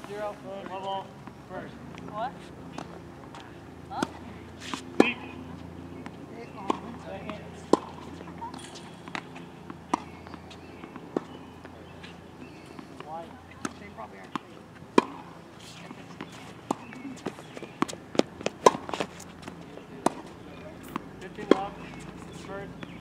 0. Level. First. What? Huh? Second. White. They probably aren't. 15 left. First.